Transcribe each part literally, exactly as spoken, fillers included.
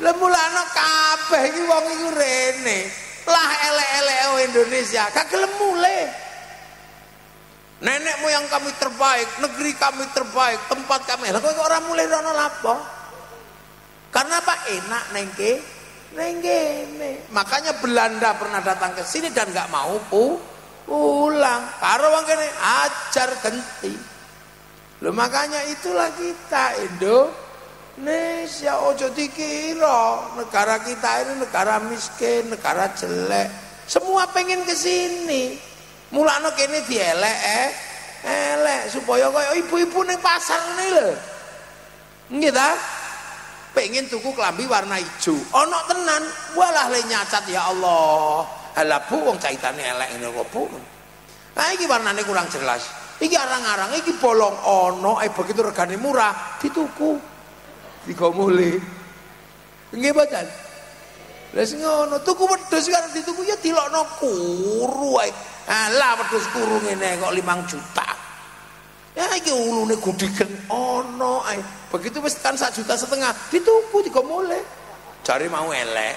Lah mulane kabeh iki wong iku rene. Lah elek-elek Indonesia gak gelem mulih. Nenek moyang kami terbaik, negeri kami terbaik, tempat kami. Lah kok ora mulih rono lapo? Karena apa? Enak nengke, nengke. Makanya Belanda pernah datang ke sini dan nggak mau pu, pulang. Karo wong kene ajar genti. Loh makanya itulah kita Indonesia. Ojo dikira negara kita ini negara miskin, negara jelek. Semua pengen ke sini. Mulane kene dielek eh elek supaya kaya ibu-ibu ning pasar ngene lho. Nggih ta? Pengen tuku klambi warna ijo. Ana tenan, walah le nyacat ya Allah. Halah Bu wong caitane elek ngene kok Bu. Nah iki warnane kurang jelas. Iki arang-arang iki bolong ana eh begitu regane murah dituku. Digo mulih. Nggih boten? Lah sing ngono tuku wedhus karo dituku ya dilokno kuru ae. Alah wedhus kuru ngene kok limang juta. Ya iki ulune gudigen ono ae. Begitu wis kan sak juta setengah dituku digo mulih. Jare mau elek.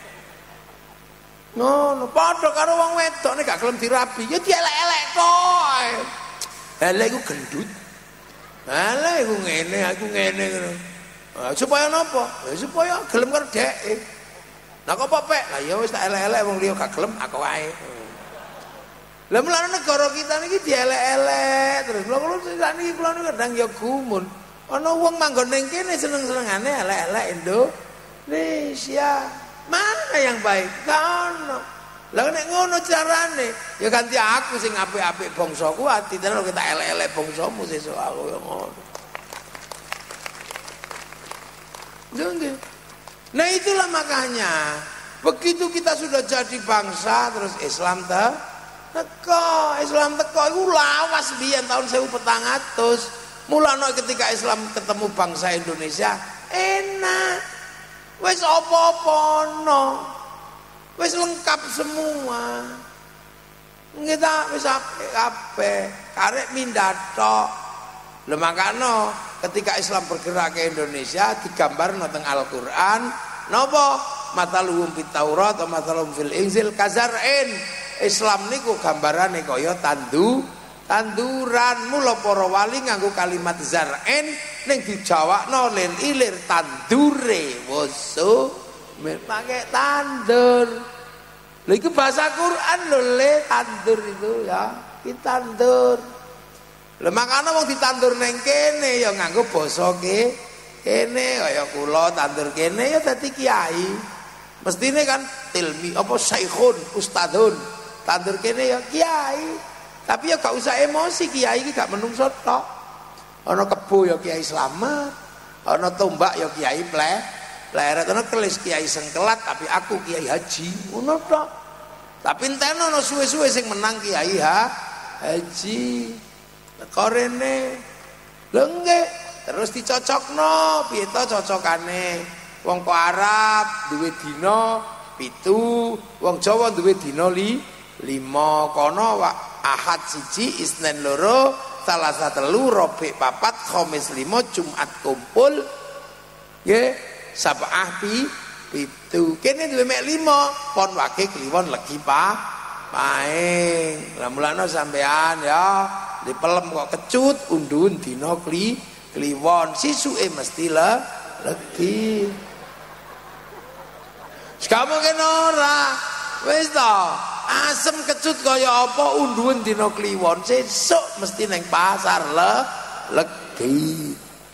Ngono padha karo wong wedok nek gak gelem dirabi ya dielek-elek tok. Elek iku gendut. Elek iku ngene aku ngene ngono. Supaya napa? Ya supaya gelem karo dhek. Lah kok pepek? Lah ya wis tak elek-elek wong liya gak gelem aku wae. Lah mulane negara kita niki dielek-elek terus. Lha kula sakniki kula niku kadang ya gumun. Ana wong manggon ning kene seneng-senengane elek-elek Indonesia. Mana yang baik? Gak ono. Lah nek ngono carane ya ganti aku sing apik-apik bangsaku ati terus kita elek-elek bangsamu sesuk aku ya ngono. Jangan. Nah itulah makanya begitu kita sudah jadi bangsa terus Islam te teko, Islam teko itu lawas biyen tahun seribu petang atus. Mulane ketika Islam ketemu bangsa Indonesia enak. Wis apa-apa ono. Wis lengkap semua. Kita wis apik kabeh, karek mindhat tok. Lha makane ketika Islam bergerak ke Indonesia digambarno teng Al-Qur'an napa mataluhum fit Taurat wa mataluhum fil Injil kazar'in. Islam niku gambarane kaya tandu tanduran. Mula para wali nganggo kalimat zar'in ning dijawakno lil ilir tandure woso pakai tandur. Lha iku bahasa Quran lho le tandur itu ya kita tandur. Lha makane wong ditandur ning kene ya nganggo basa ke kene kaya kula tandur kene ya dadi kiai. Mestine kan tilmi apa saikhun ustadun. Tandur kene ya kiai. Tapi ya gak usah emosi, kiai iki gak menungso tok. Ana kebo ya kiai slamet, ana tombak ya kiai pleh. Pleret ana kelis kiai sengkelat tapi aku kiai haji. Ngono tok. Tapi enten ana suwe-suwe sing menang kiai ha haji. Korene lho nggih terus dicocokno piye to cocokane wong kok Arab duwe dina pitu wong Jawa duwe dina li lima kono Ahad siji Isnin loro Selasa telu Rabi papat Khamis lima Jumat kumpul nggih Sabah pi pitu kene duwe mek lima pon wage kliwon legi pa paing lah mulane sampean ya dipelem kok kecut undun dina kli kliwon sisuke mesti le legi. Sekamu kene ora wis to asem kecut kaya apa undun dina kliwon sesuk mesti ning pasar le legi.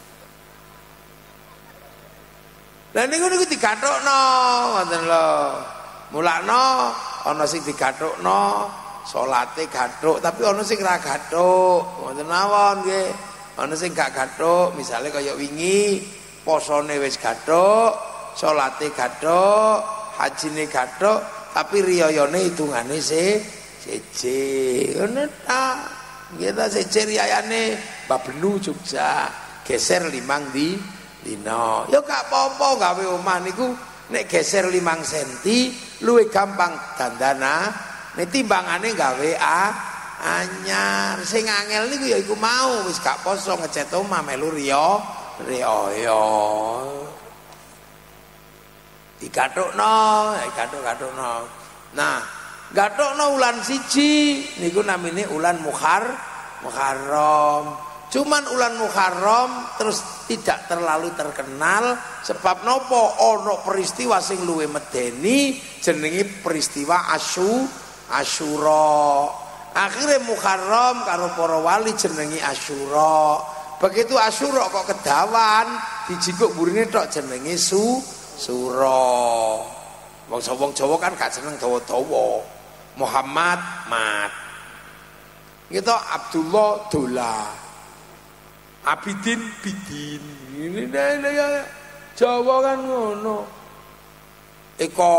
Lah niku niku digathukno ngoten lho. Mulakno ana sing digathukno salate gathuk tapi ana sing ra gathuk wonten mawon nggih ana sing gak gathuk misale kaya wingi posone wis gathuk salate gathuk hajine gathuk tapi riyayane hitungane se seje ngono ta nggih ta seje riyayane babenu Jogja geser limang di dina ya gak apa-apa gawe omah niku nek geser limang senti luwih gampang dandana. Nek timbangane gawe a anyar sing angel niku ya iku mau wis gak poso ngecat omah melu riya riya. digathukno, digathuk-gathukno. Nah, gathukno ulan siji niku namine ulan Muhar, Muharram. Cuman ulan Muharram terus tidak terlalu terkenal sebab nopo ono peristiwa sing luwe medeni jenenge peristiwa Asyu Asyura. Akhirnya Muharram karo para wali jenenge Asyura. Begitu Asyura kok kedawan dijikuk burine tok jenenge su Sura. Wong Jawa kan gak seneng dawa-dawa. Muhammad mat. Gitu Abdullah dola. Abidin bidin. Ini ya Jawa kan ngono. Eko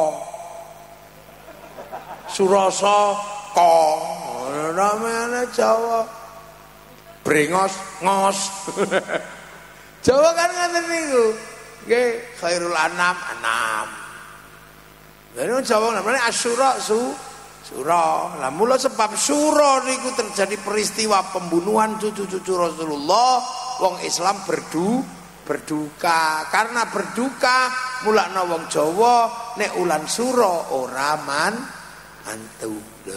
Surasa ko. Namanya Jawa. Brengos ngos. Jawa kan ngoten niku. Nggih, khairul anam anam. Lalu Jawa namanya Asyura su Sura. Lah mula sebab Sura niku terjadi peristiwa pembunuhan cucu-cucu Rasulullah, wong Islam berdu berduka. Karena berduka mulakna wong Jawa nek ulan Sura ora man mantu.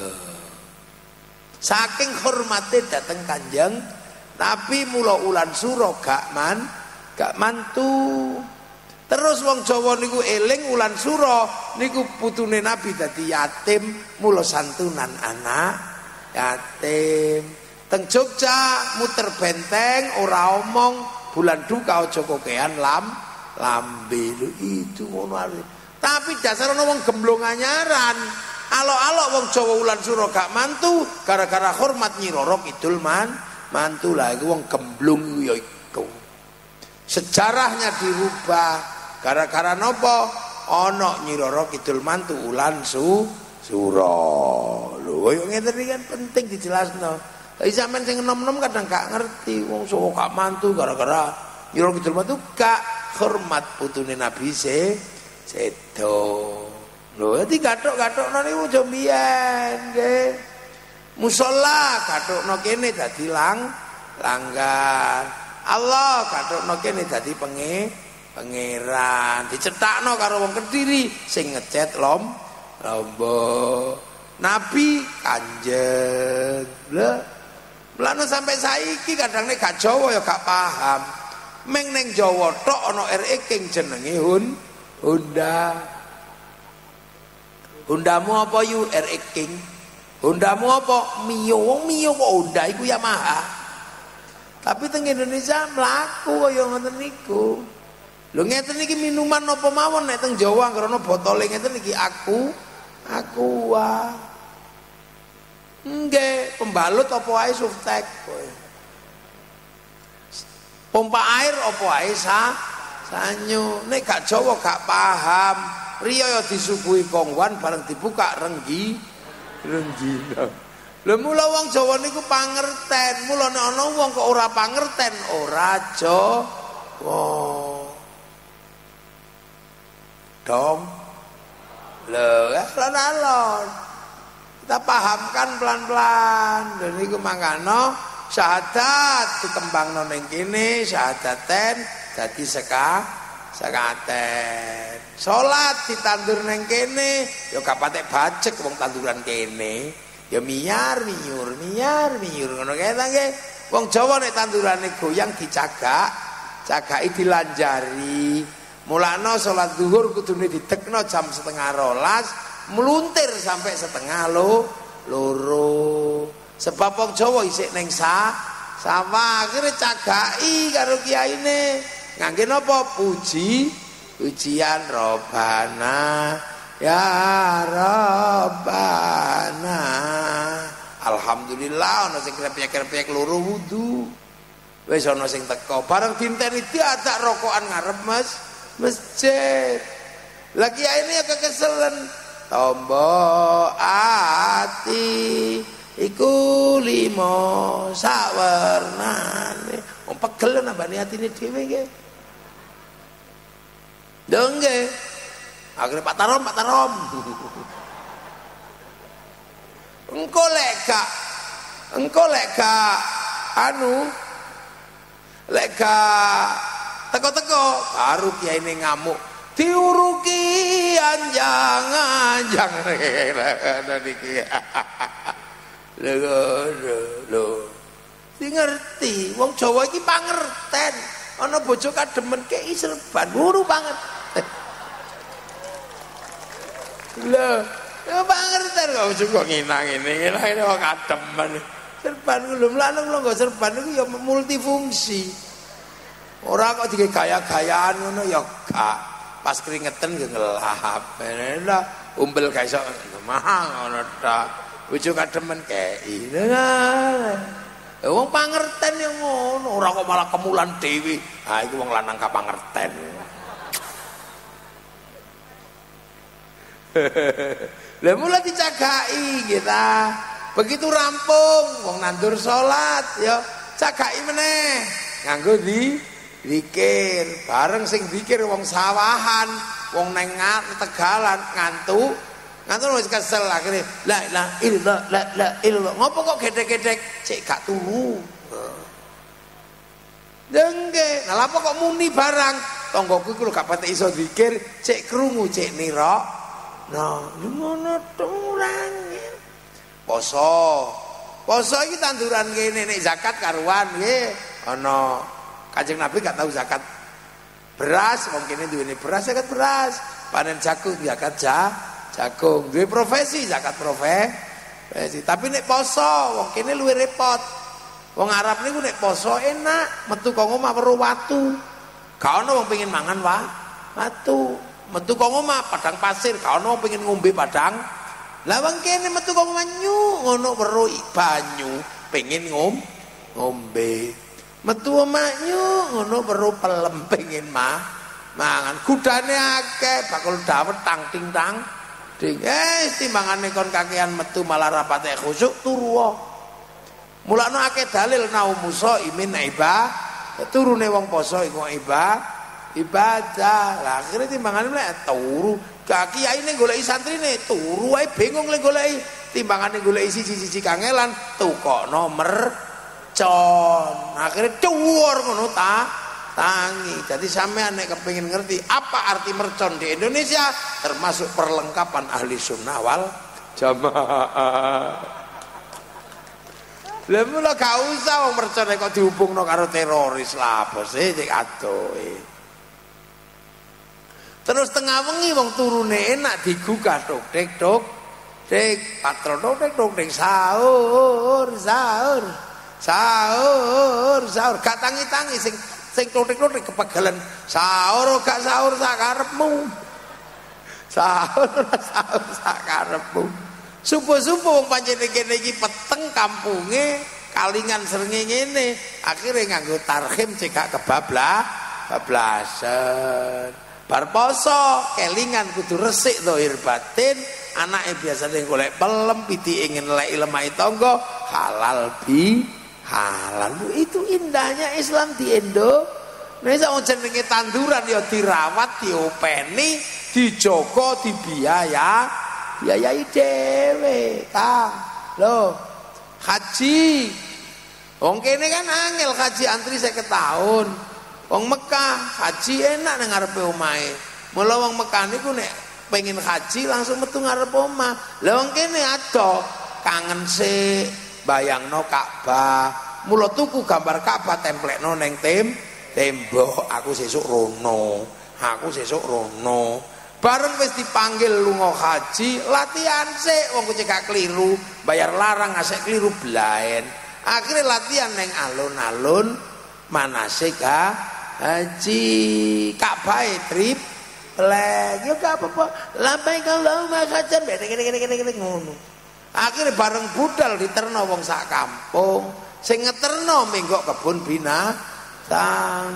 Saking hormate dateng Kanjeng tapi mula ulan Sura gak man gak mantu. Terus wong Jawa niku eling ulan Sura niku putune Nabi dadi yatim, mula santunan anak yatim. Teng Jogja muter benteng ora omong bulan duka aja kokean lam lambe lho itu ngono ae. Tapi dasar ana wong gemblong anyaran. Alok-alok wong Jawa ulan Sura gak mantu gara-gara hormat Nyi Roro Kidul man mantu lah iku wong gemblung ya iku. Sejarahnya dirubah gara-gara napa ana Nyi Roro Kidul mantu ulan su Sura. Lho koyo ngene iki kan penting dijelasno. Tapi sampean sing enom-enom kadang gak ngerti wong Jawa gak mantu gara-gara Nyi Roro Kidul mantu gak hormat putune Nabi se sedo. Lho dadi gathuk-gathukno niku aja mbiyen nggih. Musala gathukno kene dadi lang langgar. Allah gathukno kene dadi penge pangeran. Dicetakno karo wong Kediri sing ngecet lom lombo. Nabi Kanjeng. Lha mulane sampai saiki kadang nek gak Jawa ya gak paham. Meng ning Jawa tok ana R E King jenenge Hun Honda. Hondamu apa yu R E King? Hondamu apa? Mio. Wong Mio kok Honda iku Yamaha. Tapi teng Indonesia mlaku kaya ngoten niku. Lho ngeten iki minuman apa mawon nek teng Jawa karena botole ngeten iki aku aku wah. Nggih, pembalut apa ae Suftek kowe. Pompa air apa ae sa sanyo. Nek gak Jawa gak paham. Riyo ya disuguhi kongwan bareng dibuka renggi renggina. Lha mula wong Jawa niku pangerten, mula nek ana wong kok ora pangerten ora Jawa. Dom. Lho, alon-alon. Kita pahamkan pelan-pelan. Dan niku mangkano syahadat dikembangno ning kene, syahadaten dadi seka sekaten. Salat ditandur neng kene ya gak patek bacek wong tanduran kene ya miyar miyur miyar miyur ngono kae ta nggih. Wong Jawa nek tandurane goyang dicagak cagaki dilanjari. Mulane salat zuhur kudune didekno jam setengah rolas meluntir sampai setengah lo loro. Sebab wong Jawa isih ning sa sama akhirnya cagaki karo kiyaine ngangge napa puji ujian Robana ya Robana. Alhamdulillah ana sing krepek-krepek loro wudu. Wis ana sing teko bareng dinteni diajak rokokan ngarep Mas masjid. Lagi ini agak keselen tombo ati iku limo sawernane. Wong pegel nambani atine dhewe nggih. Dong nggih. Akhire Pak Tarom, Pak Tarom. Engko lek gak engko lek gak anu lek gak teko-teko baru kiyaine ngamuk diuruki anjang-anjang niki. Lho lho. Sing ngerti, wong Jawa iki pangerten. Ana bojo kademen kei serban, wuru banget. Lho, ya pangerten kok juga nginang ini, nginang ini kok kademen. Serban lho, lanang lho nggo serban iku ya multifungsi. Ora kok dike gaya-gayaan ngono ya gak. Pas keringetan ya ngelap. Lah umbel gak iso mahal ngono ta. Bojo kademen kei. Wong pangerten ya ngono, ora kok malah kemulan dewi. Ha iku wong lanang kapangerten. Lah mula dicagaki kita. Begitu rampung wong nandur salat ya cagaki meneh. Nganggo di zikir, bareng sing zikir wong sawahan, wong neng Tegalan ngantuk. Ngantuk wis kesel akhire la ilaha illallah la ilaha illallah. Ngopo kok gedek-gedek cek gak turu. Dengke, nah apa kok muni barang? Tonggoku iku lho gak patek iso zikir, cek krungu cek nira. Nah, ngono turang. Poso. Poso iki tanduran kene nek zakat karuan nggih. Ana Kanjeng Nabi gak tahu zakat beras, mungkin duwene beras zakat beras, panen jagung zakat ja, jagung. Duwe profesi zakat profesi. Tapi nek poso wong kene luwih repot. Wong Arab niku nek poso enak, metu kok omah weruh watu. Gak ono wong pengin mangan wa, watu. Metu kok omah padang pasir, gak ono wong pengin ngombe padang. Lah wong kene metu kok omah nyu ngono weruh banyu, pengin ngom ngombe. Metu omaknya ngono weruh pelem pengin mah mangan. Kudane akeh bakul dawet tang ting tang ding. Eh timbangane kon kakean metu malah rapate khusyuk turu. Mulane akeh dalil naumusa imin iba. Turune wong poso iku iba ibadah. Lah akhire timbangane mlek turu. Gak kiyaine goleki santrine turu wae bingung le goleki. Timbangane goleki siji-siji kangelan tukokno mer con akhirnya cuwur ngono ta tangi. Jadi sampean nek kepengin ngerti apa arti mercon di Indonesia termasuk perlengkapan ahli sunnah wal jamaah. Lha mula gak usah wong mercon kok dihubungno karo teroris lah bos e cek adoe. Terus tengah wengi wong turune enak digugah tok tek tok tek patron tok tek tok tek sahur sahur sahur sahur gak tangi-tangi sing sing klothik-klothik kepegalan sahur gak sahur sak karepmu sahur sahur sak karepmu subuh-subuh wong pancen kene iki peteng kampunge kalingan srengenge ngene akhire nganggo tarhim cekak kebablah bablasan bar poso kelingan kudu resik zahir batin anake biasane golek pelem pitike ngeleki lemah tangga halal bi halal. Itu indahnya Islam di Indo. Nek sak jenenge tanduran ya dirawat, diopeni, dijogo, dibiaya, biayai dhewe. Kang. Lho. Haji. Wong kene kan angel haji antri seket tahun. Wong Mekah haji enak nang ngarepe omahe. Mula wong Mekah niku nek pengen haji langsung metu ngarep omah. Lah wong kene ado kangen sik bayangno Ka'bah, mula tuku gambar Ka'bah templekno ning tem tembok. Aku sesuk rono, aku sesuk rono. Bareng wis dipanggil lunga haji, latihan sik wong kuwi gak kliru, bayar larang ngasih kliru blaen. Akhirnya latihan ning alun-alun manasik ha haji Ka'bah trip lek yo gak apa-apa. Labbaik Allahumma hajjan gini-gini ngono. Akhirnya bareng budal diterno wong sak kampung sing ngeterno menggok kebun binatang.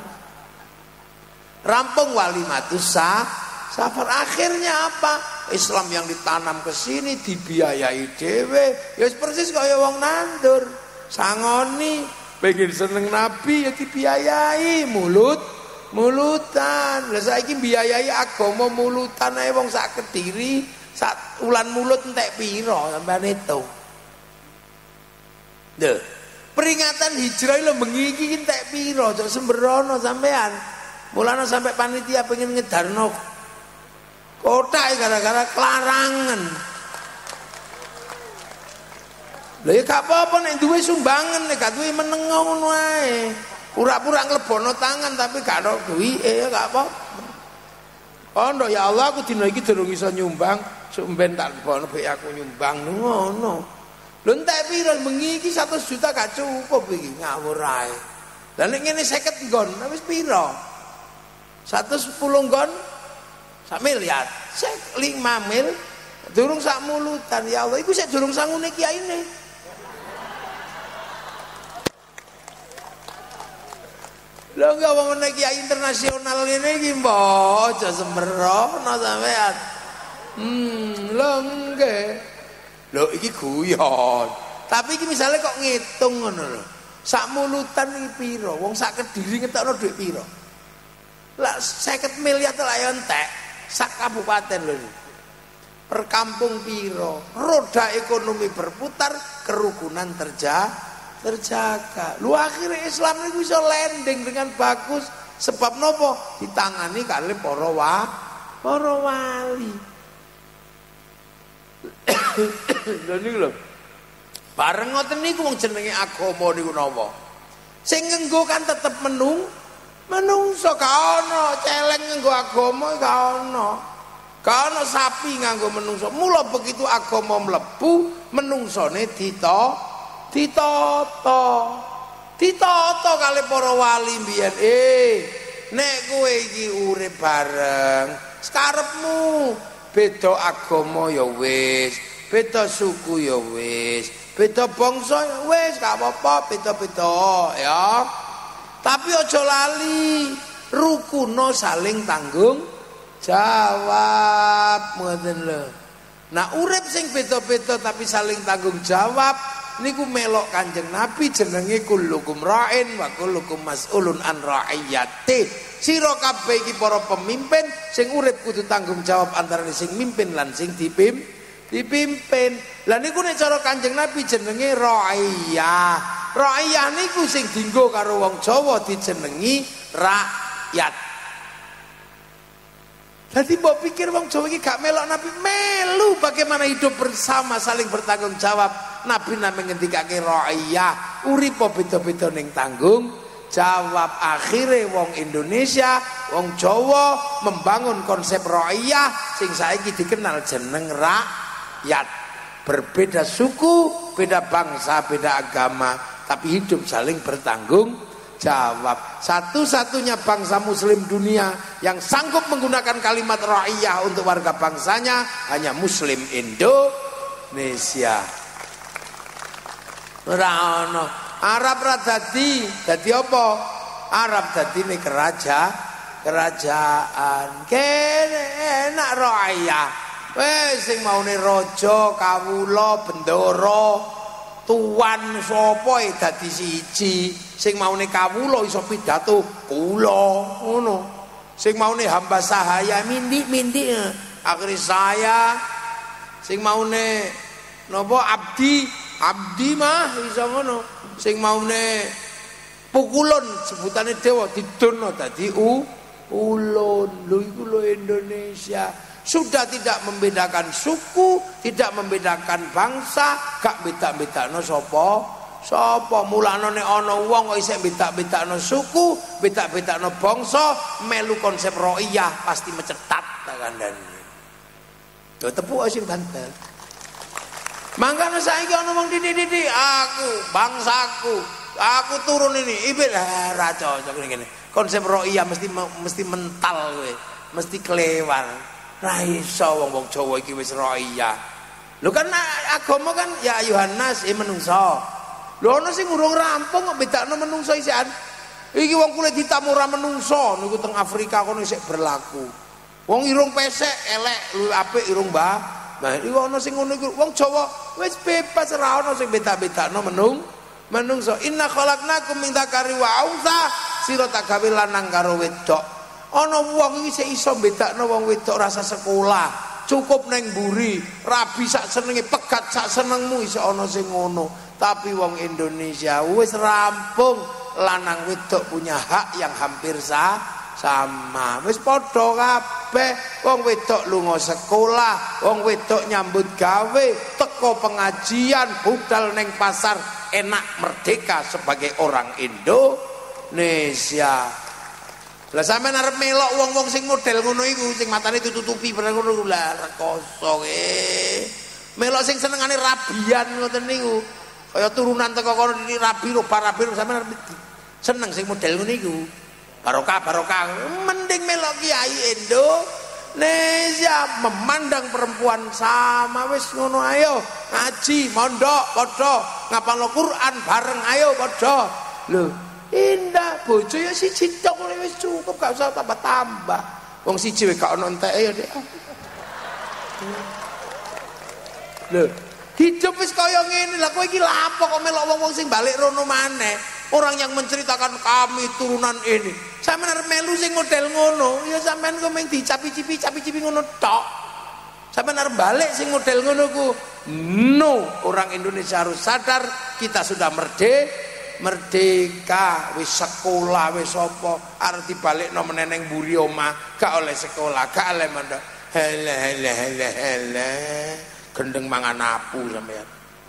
Rampung walimatus sah safar. Akhirnya apa? Islam yang ditanam ke sini dibiayai dhewe. Ya persis kaya wong nandur. Sangoni pengen seneng Nabi ya dibiayai mulut mulutan. Lah saiki biayai agama mulutan ae wong sak Kediri. Sak ulan mulut entek piro sampean hitung. Lho, peringatan hijrah lho bengi iki entek piro cok sembrono sampean. Mulane sampai panitia pengen ngedarno kota wae gara-gara kelarangan. Lha ya gak apa-apa nek duwe sumbangan, nek gak duwe meneng ngono wae. Pura-pura nglebono tangan tapi gak ono duwike ya gak apa-apa. Kondo ya Allah aku dina iki durung iso nyumbang, sok ben tak lebono bek aku nyumbang ngono. Lho entek piro bengi iki seratus juta gak cukup iki ngawur ae. Lah nek ngene seket nggon wis piro? seratus sepuluh nggon sak miliar. Sek lima mil durung sak mulutan ya Allah iku sik durung sangune kiyaine. Lho enggak wong nek kiai internasional ngene iki mbok aja sembrono sampean. Hmm, lho nggih. Lho iki guyon. Tapi iki misale kok ngitung ngono lho. Sak mulutan iki piro? Wong sak Kediri ngetokno dhuwit piro? Lah seket miliar lah ya entek. Sak kabupaten lho. Per kampung piro? Roda ekonomi berputar, kerukunan terjaga. terjaga. Lu akhirnya Islam ini bisa landing dengan bagus sebab nopo ditangani kali para wa para wali. Lha niku lho. Bareng ngoten niku wong jenenge agama niku napa? Sing ngenggo kan tetep menung menungso gak ono celeng ngenggo agama gak ono. Gak ono sapi nganggo menungso. Mula begitu agama mlebu menungsone dita ditata ditata kali para wali mbiyen eh nek kowe iki urip bareng sakarepmu beda agama ya wis beda suku ya wis beda bangsa ya wis gak apa-apa beda-beda ya tapi aja lali rukuno saling tanggung jawab ngoten lho. Nah urip sing beda-beda tapi saling tanggung jawab niku melok Kanjeng Nabi jenenge kullukum ra'in wa kullukum mas'ulun an ra'iyati. Sira kabeh iki para pemimpin sing urip kudu tanggung jawab antara sing mimpin lan sing dipim dipimpin. Lah niku nek cara Kanjeng Nabi jenenge ra'iyah. Ra'iyah niku sing dienggo karo wong Jawa dijenengi rakyat. Jadi mbok pikir wong Jawa iki gak melok Nabi, melu bagaimana hidup bersama saling bertanggung jawab. Nabi namanya ngendikake ra'iyah, uripa beda-beda ning tanggung jawab. Akhire wong Indonesia, wong Jawa membangun konsep ra'iyah sing saiki dikenal jeneng rakyat. Berbeda suku, beda bangsa, beda agama, tapi hidup saling bertanggung jawab. Satu-satunya bangsa muslim dunia yang sanggup menggunakan kalimat ra'iyah untuk warga bangsanya hanya muslim Indonesia. Ora ono. Arab ra dadi, dadi apa? Arab dadi ne keraja, kerajaan. Kene enak ra'iyah. Wes sing maune raja, kawula, bendara, tuan sapa e dadi siji. Sing maune kawula iso pidato kula ngono. Sing maune hamba sahaya mindi-mindi akhire saya. Sing maune napa abdi abdi mah iso ngono. Sing maune pukulun sebutane dewa didono dadi u ulun. Lho iku lho Indonesia. Sudah tidak membedakan suku, tidak membedakan bangsa, gak beda-bedakno sapa sapa. Mulane nek ana wong kok isih beda-bedakno suku, beda-bedakno bangsa, melu konsep ra'iyah pasti mecetat tak kandhani. Lho tepuk sing banter. Mangkane saiki ana wong didik-didik aku, bangsaku, aku turun ini, ibil ra cocok ngene. Konsep ra'iyah mesti mesti mental kowe, mesti kelewar. Ra iso wong-wong Jawa iki wis ra'iyah. Lho kan agama kan ya ayuhan nas e menungso. Lho ana sing urung rampung kok bedakno menungso isian. Iki wong kulit hitam ora menungso niku teng Afrika kono isih berlaku. Wong irung pesek elek, luwih apik irung mbah. Nah iku ana sing ngono iku wong Jawa wis bebas ora ana sing beda-bedakno menung menungso. Inna khalaqnakum min dzakari wa untha, sira tak gawe lanang karo wedok. Ana wong iki sik iso bedakno wong wedok rasa sekolah, cukup neng mburi, rabi sak senenge, pegat sak senengmu iso ana sing ngono. Tapi wong Indonesia wis rampung lanang wedok punya hak yang hampir sama sama. Wis padha kabeh. Wong wedok lunga sekolah, wong wedok nyambut gawe, teko pengajian, budal neng pasar, enak merdeka sebagai orang Indonesia. Lah sampean arep melok wong-wong sing model ngono iku, sing matane ditutupi bareng ngono lah rekoso e. Melok sing senengane rabian ngoten niku. Kaya turunan teko kono iki rabi ro barabi sampean arep seneng sing model ngono iku. Barokah barokah. Mending melok kiai Indonesia memandang perempuan sama wis ngono ayo ngaji mondok padha ngapalno Quran bareng ayo padha. Lho indah bojo ya siji tok wis cukup gak usah tambah-tambah. Wong siji wis gak ono enteke ya Dik. Lho, hidup wis kaya ngene. Lah kowe iki lha apa kok melok wong-wong sing balik rono maneh? Orang yang menceritakan kami turunan ini. Sampeyan arep melu sing model ngono, ya sampeyan kok mung dicapi-cipi, capi-cipi ngono tok. Sampeyan arep balik sing model ngono ku. No, orang Indonesia harus sadar kita sudah merdeka. Merdeka, wis sekolah, wis apa arep dibalekno meneh ning mburi omah, gak oleh sekolah, gak oleh mondok. Hele hele hele hele. Gendeng mangan apu sampean.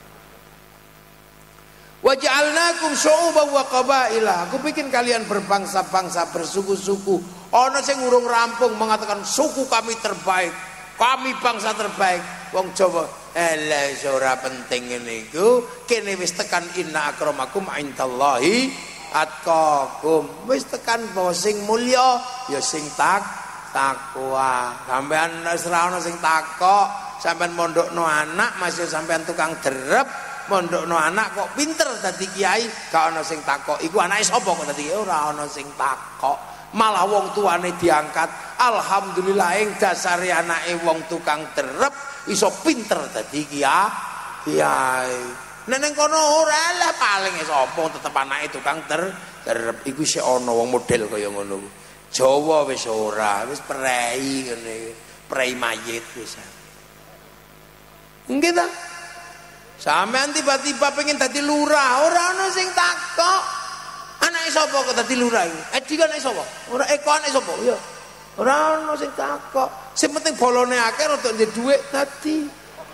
Wa ja'alnakum syu'uban wa qabaila. Aku bikin kalian berbangsa-bangsa, bersuku-suku. Ana sing urung rampung mengatakan suku kami terbaik, kami bangsa terbaik. Wong Jawa, elah ora penting ngene iku, kene wis tekan inna akramakum indallahi atqakum. Wis tekan bahwa sing mulya ya sing tak takwa. Sampean wis ora ana sing takok, sampean mondokno anak masih sampean tukang derep, mondokno anak kok pinter dadi kiai, gak ana sing takok. Iku anake sapa kok dadi ora ana sing takok. Malah wong tuane diangkat. Alhamdulillah ing dasare anake wong tukang derep iso pinter dadi kiai. Nek ning kono ora lah paling sapa tetep anake tukang ter derep iku sik ana wong model kaya ngono. Jawa wis ora, wis prei ngene. Prei mayit wis. Nggih ta? Sampeyan tiba-tiba pengen dadi lurah, ora ana sing takok. Anake sapa kok dadi lurah iki? Edi kan anake sapa? Ora Eko anake sapa? Ya. Ora ana sing takok. Sing penting bolone akeh rada ndek dhuwit dadi.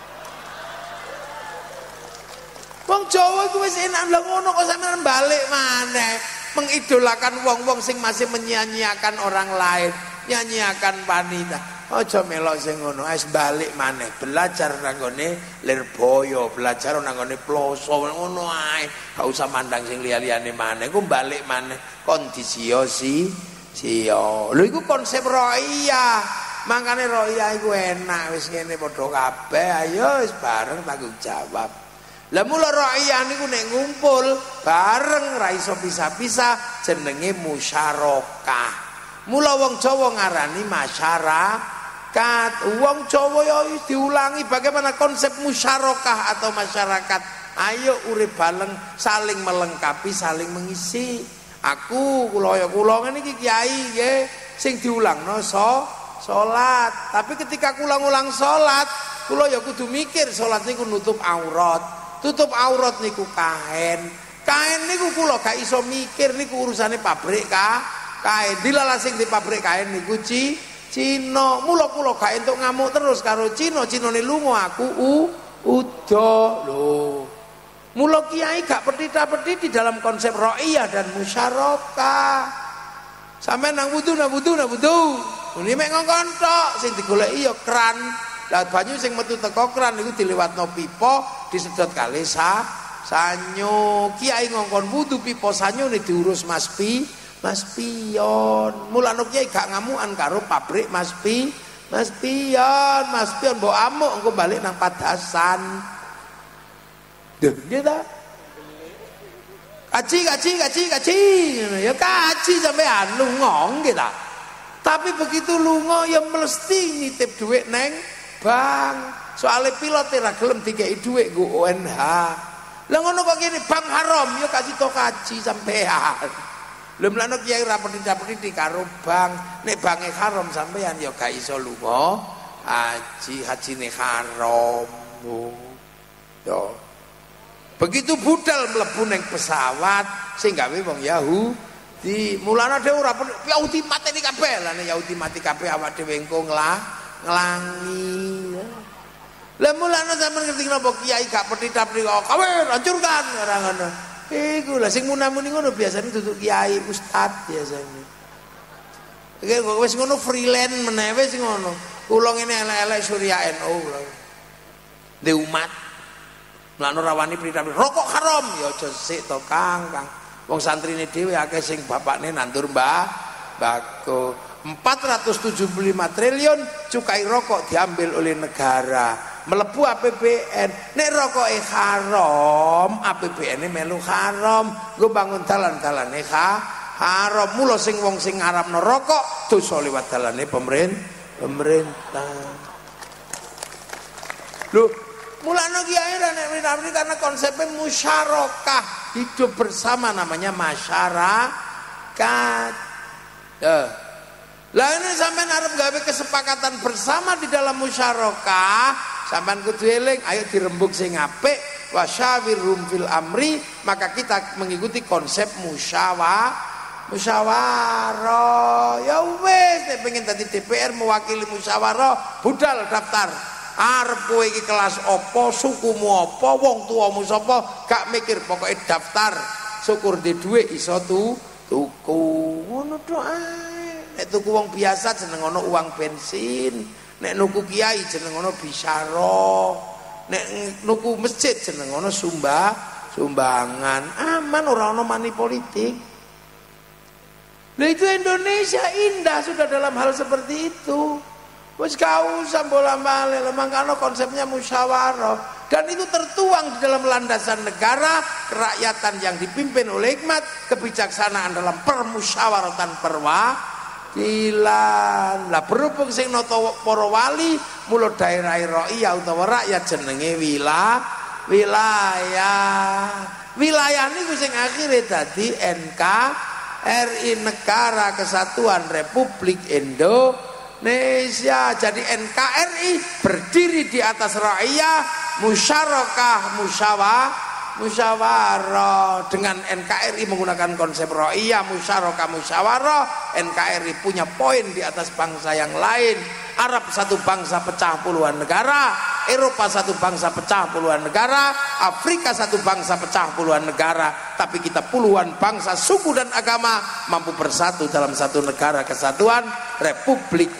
Wong Jawa iku wis enak lha ngono kok sampeyan balik maneh mengidolakan wong-wong sing masih menyia-nyiakan orang lain, nyanyiakan wanita. Aja melok sing ngono, wis balik maneh belajar nang ngene Lirboyo, belajar nang ngene Ploso ngono ae. Gak usah mandang sing liya-liyane maneh, ku balik maneh kondisio si sio. Lho iku konsep roya. Mangkane roya iku enak wis ngene padha kabeh, ayo wis bareng tanggung jawab. Lah mula roya niku nek ngumpul bareng ra iso pisah-pisah jenenge musyarakah. Mula wong Jawa ngarani masyarakat. Wong Jawa ya diulangi bagaimana konsep musyarakah atau masyarakat. Ayo urip bareng, saling melengkapi, saling mengisi. Aku kula ya kula ngene iki kiai nggih sing diulangno so salat. Tapi ketika kula ngulang salat, kula ya kudu mikir salat niku nutup aurat. Tutup aurat niku kain. Kain niku kula gak iso mikir niku urusane pabrik ka. Kain dilala sing di pabrik kain niku ci Cina. Mula kula gak entuk ngamuk terus karo Cina. Cinane lunga aku u udo lho. Mula kiai gak petita-petiti dalam konsep ro'iyah dan musyarakah. Sampe nang wudu nang wudu nang wudu. Ini mek ngongkon tok sing digoleki ya kran. Lah banyu sing metu teko kran niku dilewatno pipa, disedot kali sa sanyo. Kiai ngongkon wudu pipa sanyo ne diurus Mas Pi, Mas Pion. Mulane kiai gak ngamukan karo pabrik Mas Pi, Mas Pion, Mas Pion mbok amuk engko balik nang padasan. Duh, nggih ta? Kaji kaji kaji kaji. Ya kaji sampean lunga nggih ta. Tapi begitu lunga ya mesti nitip dhuwit neng bang. Soale pilot ra gelem dikeki dhuwit nggo O N H. Lah ngono kok kene bang haram ya kasih to kaji sampean. Lha mlane kiai ra petita-petiti karo bang. Nek bange haram sampean ya gak iso lunga haji, hajine haram. Yo. Begitu budal mlebu ning pesawat sing gawe wong Yahu Di mulane dhewe ora Yahudi mati di kabeh lah nek Yahudi mati kabeh awak dhewe engko nglah nglangi. Lah mulane sampean ngerti napa kiai gak petitap niku kawin hancurkan ora ngono. Iku lah sing munamuni ngono biasane duduk kiai ustad biasane. Iki kok wis ngono freelance meneh wis ngono. Kula ngene elek-elek Surya N U lho. Di umat. Mulane ora wani petitap rokok haram ya aja sik to Kang, Kang. Wong santrine dhewe akeh sing bapakne nandur mbah bako. empat ratus tujuh puluh lima triliun cukai rokok diambil oleh negara, melebu A P B N. Nek rokoke haram, A P B N-e melu haram. Nggo bangun dalan-dalane ha haram. Mula sing wong sing ngaramno rokok dosa liwat dalane pemerintah. Pemerintah. Lho, mulane kiai nek karena konsepnya musyarakah, hidup bersama namanya masyarakat. Eh. Lah ini sampean arep gawe kesepakatan bersama di dalam musyarakah, sampean kudu eling, ayo dirembuk sing apik, wasyawirhum fil amri, maka kita mengikuti konsep musyawarah. Musyawarah. Ya wis, nek pengen dadi D P R mewakili musyawarah, budal daftar. Arep kowe iki kelas apa, sukumu apa, wong tuamu sapa, gak mikir, pokoke daftar. Syukur di dhuwit iso tu tuku. Ngono tok ae. Nek tuku wong biasa jeneng ana uang bensin, nek nuku kiai jeneng ana bisyara, nek nuku masjid jeneng ana sumba sumbangan. Aman, ora ana mani politik. Nah itu Indonesia indah sudah dalam hal seperti itu. Wis gak usah bola-balik, makanya konsepnya musyawarah, dan itu tertuang di dalam landasan negara kerakyatan yang dipimpin oleh hikmat kebijaksanaan dalam permusyawaratan perwakilan. Lah berhubung sing nata para wali mula daerah rakyat utawa rakyat jenenge wilayah wilayah wilayah niku sing akhire dadi N K R I Negara Kesatuan Republik Indonesia. Jadi N K R I berdiri di atas rakyat, musyarakah musyawarah musyawarah. Dengan N K R I menggunakan konsep rakyat, musyarakah musyawarah, N K R I punya poin di atas bangsa yang lain. Arab satu bangsa pecah puluhan negara, Eropa satu bangsa pecah puluhan negara, Afrika satu bangsa pecah puluhan negara, tapi kita puluhan bangsa, suku dan agama mampu bersatu dalam satu negara kesatuan Republik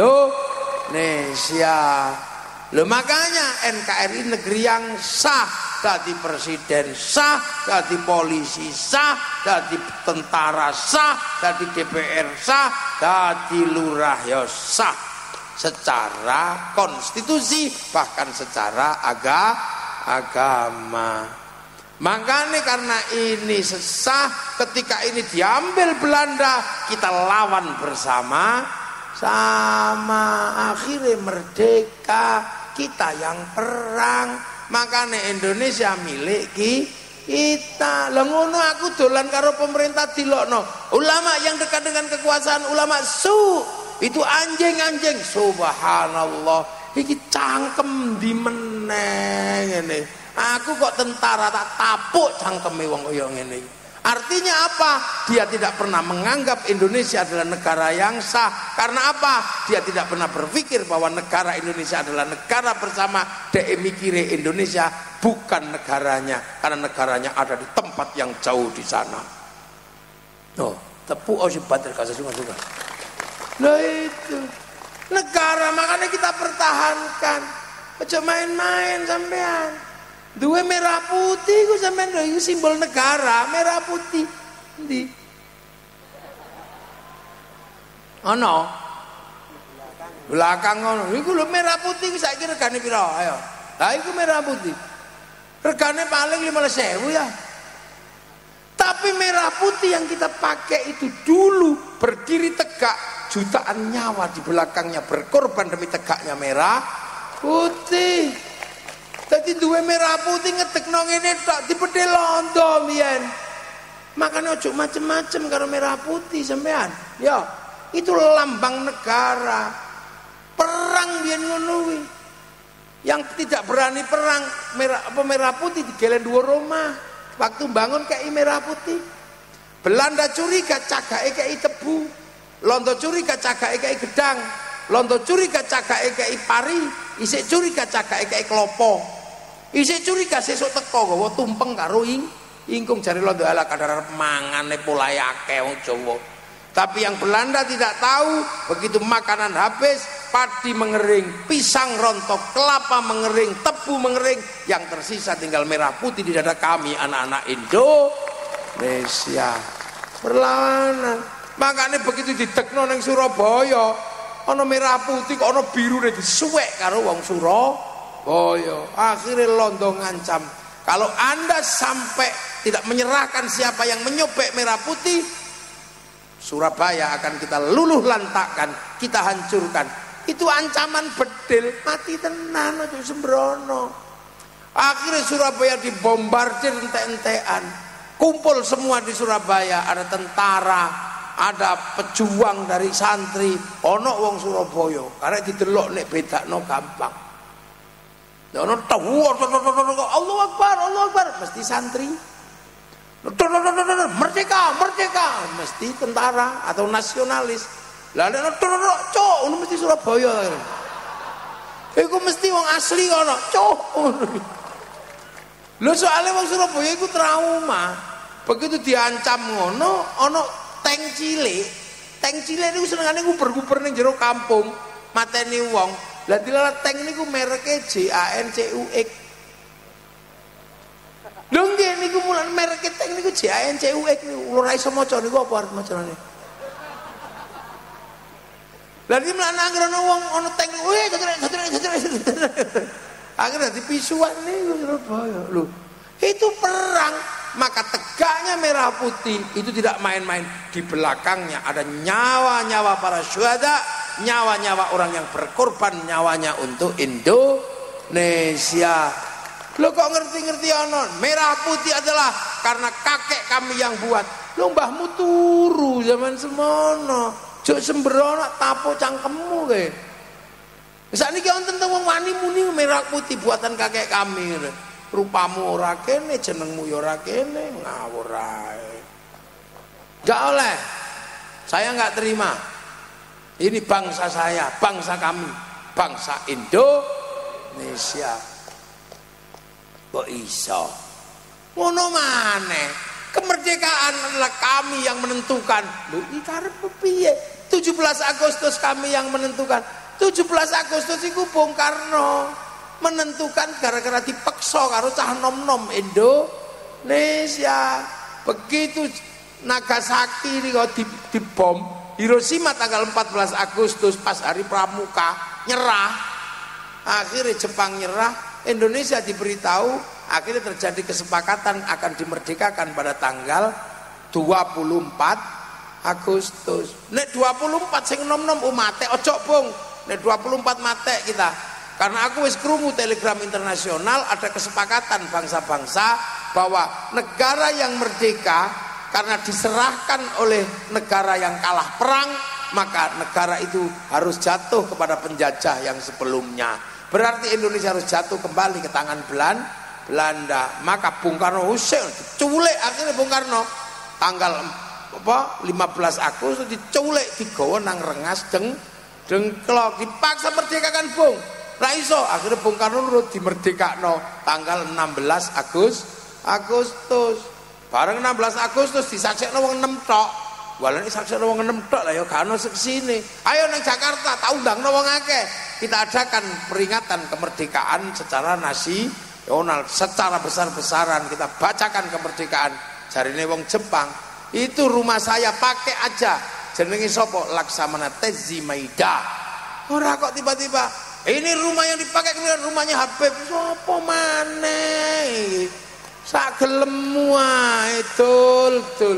Indonesia. Loh, makanya N K R I negeri yang sah, jadi presiden sah, jadi polisi sah, jadi tentara sah, jadi D P R sah, jadi lurah ya sah secara konstitusi, bahkan secara aga, agama. Makanya karena ini sesah, ketika ini diambil Belanda, kita lawan bersama sama, akhirnya merdeka, kita yang perang. Makanya Indonesia milik kita. Lah ngono aku dolan karo pemerintah dilokno. Ulama yang dekat dengan kekuasaan, ulama su itu anjing-anjing. Subhanallah, iki cangkem di meneng ngene. Aku kok tentara tak tapuk cangkeme wong kaya ngene. Artinya apa? Dia tidak pernah menganggap Indonesia adalah negara yang sah. Karena apa? Dia tidak pernah berpikir bahwa negara Indonesia adalah negara bersama. Dia mikire Indonesia bukan negaranya, karena negaranya ada di tempat yang jauh di sana. Oh, tepuk oh sibat kasih sungan-sungan. Nah itu negara, makanya kita pertahankan. Aja main-main sampean. Dua merah putih ku sampean lho, iku simbol negara, merah putih. Endi? Ono. Belakang ngono. Iku lho merah putih ku saiki regane pira? Ayo. Lah iku merah putih. Regane paling lima belas ribu ya. Tapi merah putih yang kita pakai itu dulu berdiri tegak, jutaan nyawa di belakangnya berkorban demi tegaknya merah putih. Jadi dua merah putih ngetekno ngene tok dipedhe londo mbiyen. Makanya ojo macem-macem karo merah putih sampean. Ya, itu lambang negara. Perang biyen ngono kuwi. Yang tidak berani perang merah apa merah putih digelen dua rumah. Waktu bangun kayak merah putih. Belanda curiga cagake kei tebu, Londo curiga cagake kei gedang, Londo curiga cagake kei pari, isik curiga cagake kei klopo, isik curiga sesuk teko gawa tumpeng karo ing ingkung. Jare Londo ala kadar mangane polahe akeh wong Jawa. Tapi yang Belanda tidak tahu, begitu makanan habis, padi mengering, pisang rontok, kelapa mengering, tebu mengering, yang tersisa tinggal merah putih di dada kami anak-anak Indonesia. Perlawanan. Makanya begitu didekno ning Surabaya, ana merah putih kok ana birune disuwek karo wong Surabaya. Akhirnya Londo ngancam, kalau Anda sampai tidak menyerahkan siapa yang menyobek merah putih, Surabaya akan kita luluh lantakkan, kita hancurkan. Itu ancaman bedil, mati tenan aja sembrono. Akhirnya Surabaya dibombardir entek-entekan. Kumpul semua di Surabaya, ada tentara, ada pejuang dari santri, ono wong Surabaya. Karena didelok nek bedakno gampang. Ono tahu, Allahu Akbar, Allahu Akbar, mesti santri. Merdeka, merdeka, mesti tentara atau nasionalis. Lalu cok, ini mesti Surabaya. Iku mesti wong asli kono, cok. Lho soalnya wong Surabaya iku trauma. Begitu diancam ngono, ono tank cilik. Tank cilik niku senengane nguber-nguber ning jero kampung, mateni wong. Lah dilalah tank niku mereke J A N C U X. Lho nggih niku mulan merek tank niku J A N C U X niku ora iso maca niku apa arep macane. Lah iki mlan anggere ana wong ana tank weh akhirnya dipisuan niku Surabaya. Lho, itu perang, maka tegaknya merah putih itu tidak main-main. Di belakangnya ada nyawa-nyawa para syuhada, nyawa-nyawa orang yang berkorban nyawanya untuk Indonesia. Lo kok ngerti-ngerti ono? Merah putih adalah karena kakek kami yang buat. Lo mbahmu turu zaman semono. Jok sembrono tapo cangkemmu kae. Sakniki wonten teng wong wani muni merah putih buatan kakek kami. Rupamu ora kene, jenengmu ya ora kene, ngawur ae. Enggak oleh. Saya enggak terima. Ini bangsa saya, bangsa kami, bangsa Indonesia. Kok iso ngono maneh? Kemerdekaan adalah kami yang menentukan. Lho iki karep piye? tujuh belas Agustus kami yang menentukan. tujuh belas Agustus iku Bung Karno menentukan gara-gara dipeksa karo cah nom-nom Indonesia. Begitu Nagasaki niku dibom, Hiroshima tanggal empat belas Agustus pas hari pramuka nyerah. Akhirnya Jepang nyerah, Indonesia diberitahu, akhirnya terjadi kesepakatan akan dimerdekakan pada tanggal dua puluh empat Agustus. Nek dua puluh empat sing nom-nom umate ojo Bung. Nek dua puluh empat mate kita. Karena aku wis krungu telegram internasional ada kesepakatan bangsa-bangsa bahwa negara yang merdeka karena diserahkan oleh negara yang kalah perang, maka negara itu harus jatuh kepada penjajah yang sebelumnya. Berarti Indonesia harus jatuh kembali ke tangan Belanda. Maka Bung Karno Hussein diculik, akhirnya Bung Karno tanggal apa lima belas Agustus diculik, digawa nang Rengas deng dengklok, dipaksa merdekakan Bung. Ra iso, akhirnya Bung Karno nurut dimerdekakno tanggal enam belas Agustus. Bareng enam belas Agustus disaksekno wong enam tok. Walane saksekno wong enam tok lah ya gak ono seksine. Ayo nang Jakarta tak undangno wong akeh. Kita adakan peringatan kemerdekaan secara nasional, secara besar-besaran kita bacakan kemerdekaan. Jarine wong Jepang, itu rumah saya pakai aja jenenge sapa? Laksamana Tezi Maida. Ora kok tiba-tiba ini rumah yang dipakai kemudian rumahnya Habib sapa maneh? Sak gelemmu ae dul.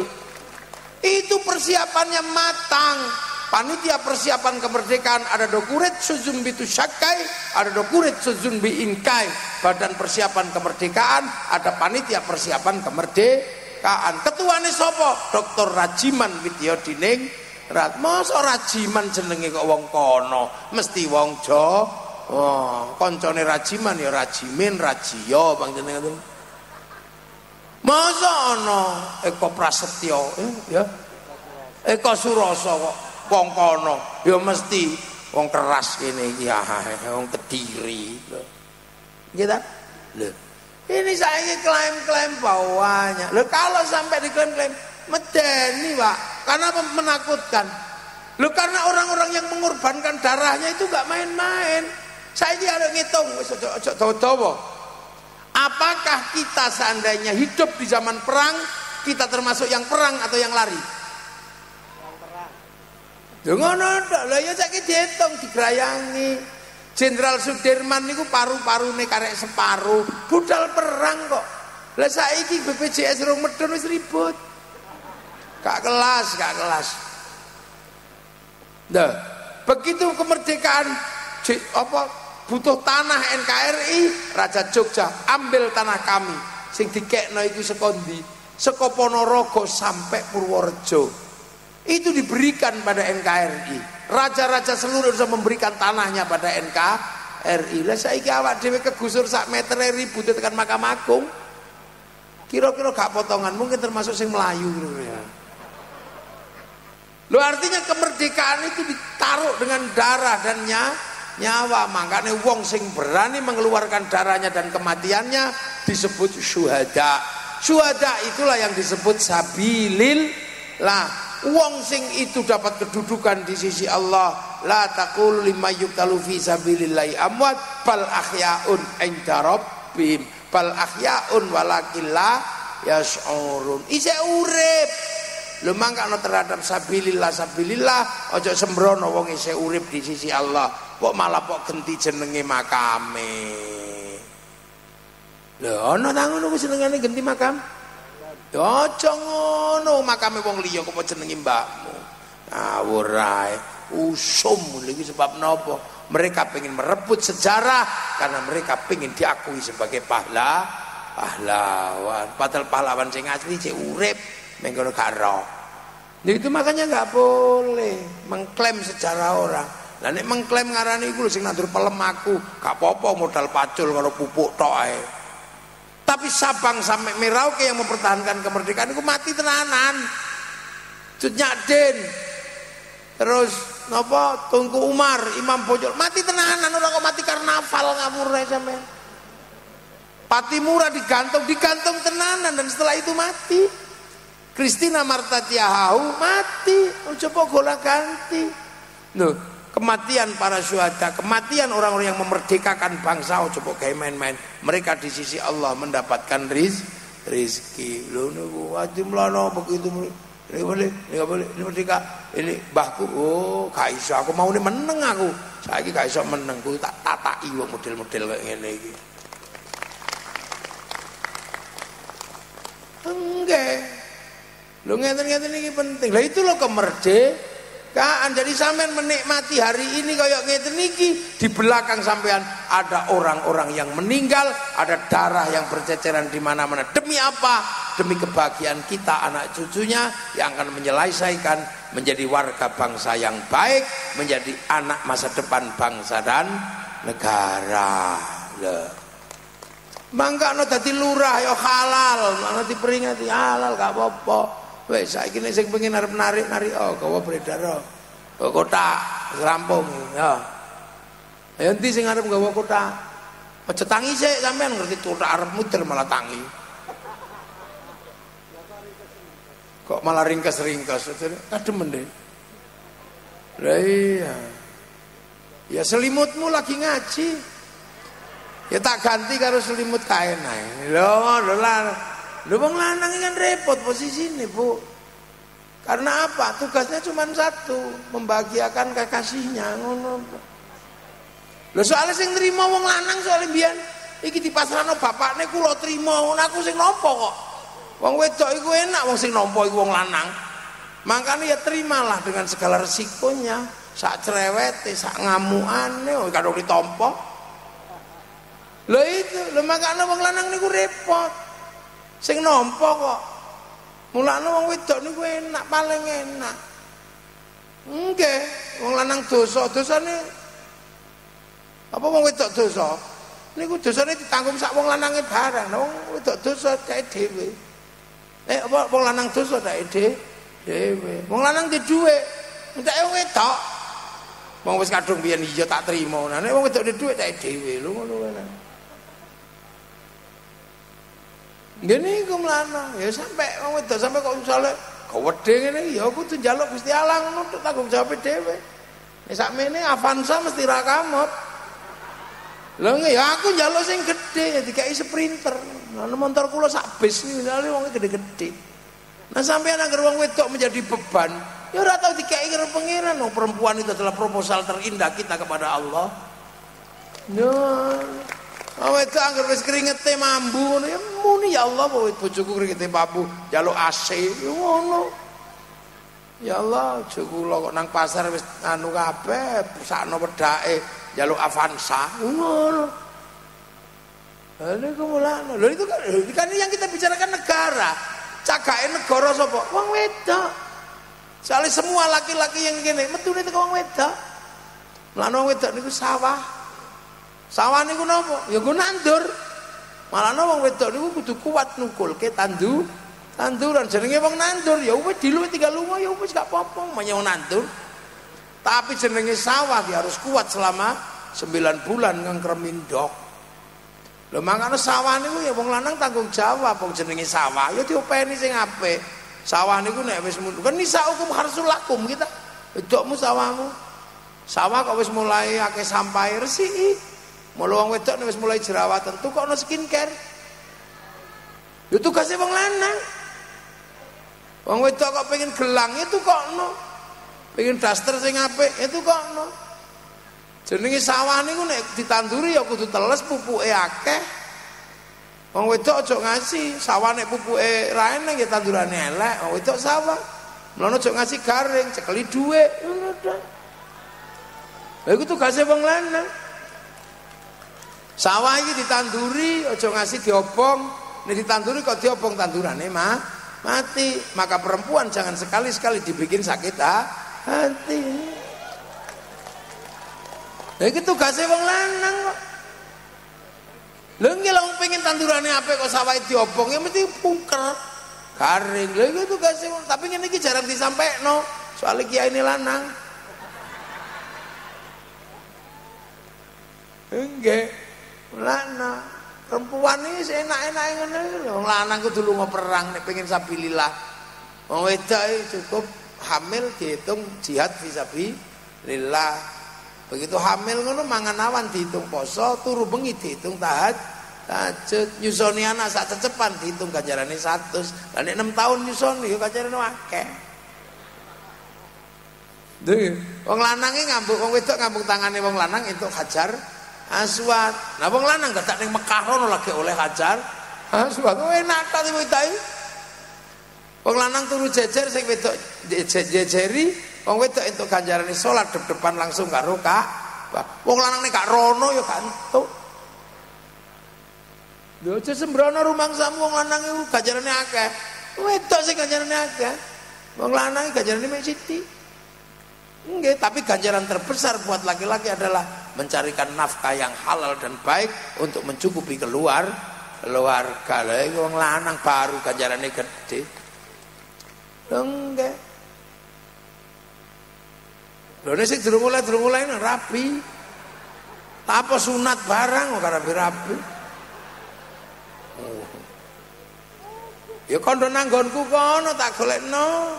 Itu persiapannya matang. Panitia persiapan kemerdekaan ada dokuret suzumbi tushakai, ada dokuret suzumbi inkai. Badan persiapan kemerdekaan, ada panitia persiapan kemerdekaan. Ketuane sapa? Doktor Rajiman Widyadining Rat. Masa Rajiman jenenge kok wong kono, mesti wong Jawa. Oh, koncone Rajiman ya Rajimin, Rajiyo bang jenenge. Masa ana Eko Prasetyo eh, ya Eko Suroso kok kongkono ya mesti wong keras kene iki ya wong Kediri gitu lho ini saya klaim-klaim bawahnya lho kalau sampai diklaim-klaim medeni Pak karena menakutkan lho karena orang-orang yang mengorbankan darahnya itu gak main-main saya ini ada ngitung ojo dawa-dawa apakah kita seandainya hidup di zaman perang kita termasuk yang perang atau yang lari ngono ndak lha ya saiki diitung digrayangi Jenderal Sudirman niku paru-parune karek separuh budal perang kok lah saiki B P J S rong medun wis ribut gak kelas gak kelas nah begitu kemerdekaan apa butuh tanah N K R I Raja Jogja ambil tanah kami sing dikekno iku saka ndi saka Ponorogo sampai Purworejo itu diberikan pada N K R I raja-raja seluruh Indonesia memberikan tanahnya pada N K R I lah saiki awak dhewe kegusur sak meter ribu tekan Makam Agung kira-kira gak potongan mungkin termasuk sing Melayu ya. Lo artinya kemerdekaan itu ditaruh dengan darah dan nyawa makanya wong sing berani mengeluarkan darahnya dan kematiannya disebut syuhada syuhada itulah yang disebut sabilil lah wong sing itu dapat kedudukan di sisi Allah la taqul lima yuqtalu fi sabilillahi amwat bal ahyaun inda rabbihim bal ahyaun walakin la yash'urun isih urip lho mangkano terhadap sabilillah sabilillah aja sembrono wong isih urip di sisi Allah kok malah kok genti jenenge makame lho ana ta ngono ku jenengane genti makam aja ngono makame wong liya kok jenenge mbakmu ngawur ae usum iki sebab napa mereka pengen merebut sejarah karena mereka pengen diakui sebagai pahlawan pahlawan padahal pahlawan sing asli sing urip mengkono karo itu makanya nggak boleh mengklaim sejarah orang lah nek mengklaim ngarani iku lho sing nandur pelem aku gak apa-apa modal pacul karo pupuk tok ae tapi Sabang sampai Merauke yang mempertahankan kemerdekaan itu mati tenanan Cut Nyadin terus napa Tungku Umar Imam Bojol mati tenanan orang kok mati karnaval ngawur ae sampean Patimura digantung digantung tenanan dan setelah itu mati Christina Marta Tiahau mati coba gola ganti loh kematian para syuhada, kematian orang-orang yang memerdekakan bangsa, oh coba kayak main-main. Mereka di sisi Allah mendapatkan riz, rizki. Loh niku wajib melono begitu. Ini boleh, ini boleh, ini merdeka. Ini bahku, oh gak iso aku mau ini meneng aku. Saiki gak iso meneng, ku tak tataki wong model-model kayak ngene iki. Enggak. Lho ngeten-ngeten iki penting. Lah itu loh kemerdekaan. Jadi sampean menikmati hari ini kayak ngeten iki di belakang sampean ada orang-orang yang meninggal, ada darah yang berceceran di mana-mana. Demi apa? Demi kebahagiaan kita anak cucunya yang akan menyelesaikan menjadi warga bangsa yang baik, menjadi anak masa depan bangsa dan negara. Loh. Mangga no dadi lurah ya halal, mana diperingati halal gak apa-apa. Wes saiki nek sing pengen arep narik-narik oh gawa beredar oh kotak rampung ya. Ya endi sing arep gawa kotak? Aja tangi sik sampean ngerti kotak arep muter malah tangi. Kok malah ringkes-ringkes kademen deh. Lah iya. Ya selimutmu lagi ngaji. Ya tak ganti karo selimut kain ae. Lho lho lah. Lho wong lanang kan repot posisine, Bu. Karena apa? Tugasnya cuma satu, membahagiakan kekasihnya ngono. Lho soalnya sing nrimo wong lanang soalnya mbiyen iki dipasrahno bapakne kula trima, ngono aku sing nampa kok. Wong wedok iku enak wong sing nampa iku wong lanang. Makanya ya terimalah dengan segala resikonya, sak cerewete, sak ngamukane karo ditampa. Lho itu, lho makanya wong lanang niku repot. Sing nampa kok mulane wong wedok niku enak paling enak nggih wong lanang dosa dosane apa wong wedok dosa niku dosane ditanggung sak wong lanange barang wong wedok dosa kae dhewe Eh apa wong lanang dosa tak ide dhewe. Wong lanang di dhuwit, enteke wong wedok. Wong wis kadung biyen iya tak trimo. Nah nek wong wedok di dhuwit tak dhewe lho ngono wae. Ngene iku lanang, ya sampe wong wedok sampe kok misale gawedhe ngene ya kudu njaluk Gusti Allah ngono tok tanggung jawab dhewe. Nek sakmene Avanza mesti ra kamot. Lho ya aku njaluk sing gedhe dikai sprinter. Nah motor kula sak bis misale wong gede-gede. Nah sampeyan anggere wong wedok menjadi beban, ya ora tau dikai karo pangeran. Oh, perempuan itu adalah proposal terindah kita kepada Allah. Ya. Wong wedok anggere wis keringete mambu ngono ya muni ya Allah bojoku keringete mambu njaluk A C ya ngono. Ya Allah, bojoku kula kok nang pasar wis anu kabeh, sakno wedake njaluk Avanza ngono. Lha iku mulane. Lho itu kan, kan yang kita bicarakan negara. Cagake negara sapa? Wong wedok. Soale semua laki-laki yang kene metune teko wong wedok. Mulane wong wedok niku sawah. Sawah niku napa? Ya nggo nandur. Malane wong wedok niku kudu kuat nukulke tandu tanduran jenenge wong nandur. Ya wis diluwih tinggal lunga ya wis gak apa-apa menyang nandur. Tapi jenenge sawah dia harus kuat selama sembilan bulan ngangkremin ndok. Lho mangane sawah niku ya wong lanang tanggung jawab wong jenenge sawah ya diopeni sing apik. Sawah niku nek wis kan nisa hukum harsul lakum kita. Wedokmu sawahmu. Sawah kok wis mulai akeh sampahe resiki. Mula wong wedok nek wis mulai jerawatan tuh kok ono skincare. Ya tugase wong lanang. Wong wedok kok pengen gelang itu kok ono. Pengen daster sing apik itu kok ono. Jenenge sawah niku nek ditanduri ya kudu teles pupuke akeh. Wong wedok aja ngasih sawah nek pupuke ra eneng ya tandurane elek. Wong wedok sawah. Mlono aja ngasih garing, cekeli dhuwit ngono ta. Lha iku tugase wong lanang. Sawah iki ditanduri aja ngasih diobong. Nek ditanduri kok diobong tandurane mah mati. Maka perempuan jangan sekali-sekali dibikin sakit hati. Lha iki tugase wong lanang kok. Lha nggih wong pengen tandurane apik kok sawahe diobong ya mesti pungker. Garing. Lha iki tugase wong, tapi ngene iki jarang disampaikno. Soale kiai ini lanang. Nggih. Lanang. Perempuan iki enak-enake ngene lho. Wong lanang kudu lunga perang nek pengen sabilillah. Wong wedok cukup hamil dihitung jihad fisabilillah. Begitu hamil ngono mangan awan dihitung poso, turu bengi dihitung tahaj, tahajud, nyusoni anak sak cecepan dihitung ganjarane seratus. Lah nek enam tahun nyusoni ya ganjarane akeh. Dhewe, wong lanang iki ngambuk wong wedok ngambung tangane wong lanang entuk hajar aswad. Nah wong lanang gak tak ning Mekah rono lagi oleh hajar aswad. Oh enak ta iki. Wong lanang turu jejer sing wedok jejeri. Wong wedok entuk ganjarane salat dep-depan langsung karo Ka'bah. Wong lanang nek gak rono ya gak entuk. Lho aja sembrono rumangsamu wong lanang iku ganjarane akeh. Wedok sing ganjarane akeh. Wong lanang ganjarane mek sithik. Nggih, tapi ganjaran terbesar buat laki-laki adalah mencarikan nafkah yang halal dan baik untuk mencukupi keluar keluarga. Lha iki wong lanang baru ganjarane gede. Lho nggih. Lho nek sing durung mulai durung mulai rapi. Apa sunat barang kok rapi-rapi. Oh. Ya kondo nanggonku kono tak golekno.